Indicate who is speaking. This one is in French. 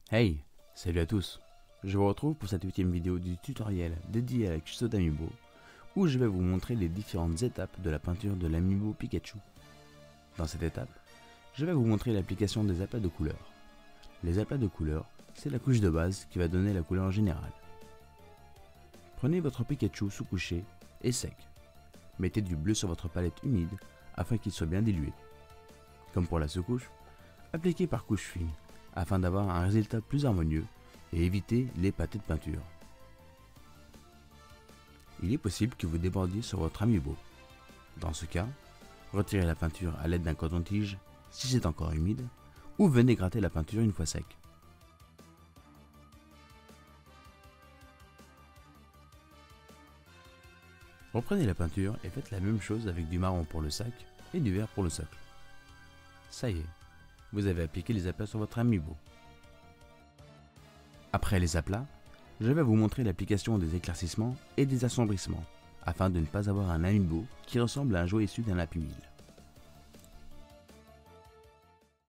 Speaker 1: Hey, salut à tous. Je vous retrouve pour cette 8e vidéo du tutoriel dédié à la custo d'Amiibo, où je vais vous montrer les différentes étapes de la peinture de l'Amiibo Pikachu. Dans cette étape, je vais vous montrer l'application des aplats de couleurs. Les aplats de couleurs, c'est la couche de base qui va donner la couleur générale. Prenez votre Pikachu sous-couché et sec. Mettez du bleu sur votre palette humide afin qu'il soit bien dilué. Comme pour la sous-couche, appliquez par couche fine afin d'avoir un résultat plus harmonieux et éviter les pâtés de peinture. Il est possible que vous débordiez sur votre Amiibo. Dans ce cas, retirez la peinture à l'aide d'un coton-tige si c'est encore humide, ou venez gratter la peinture une fois sec. Reprenez la peinture et faites la même chose avec du marron pour le sac et du vert pour le socle. Ça y est, vous avez appliqué les aplats sur votre Amiibo. Après les aplats, je vais vous montrer l'application des éclaircissements et des assombrissements, afin de ne pas avoir un Amiibo qui ressemble à un jouet issu d'un Happy Meal.